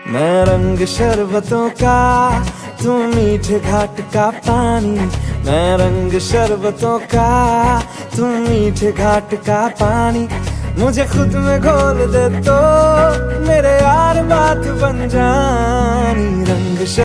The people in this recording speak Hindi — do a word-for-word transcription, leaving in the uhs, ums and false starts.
मैं रंग शरबतों का, तू मीठे घाट का पानी। मैं रंग शरबतों का, तू मीठे घाट का पानी। मुझे खुद में घोल दे तो मेरे यार बात बन जानी। रंग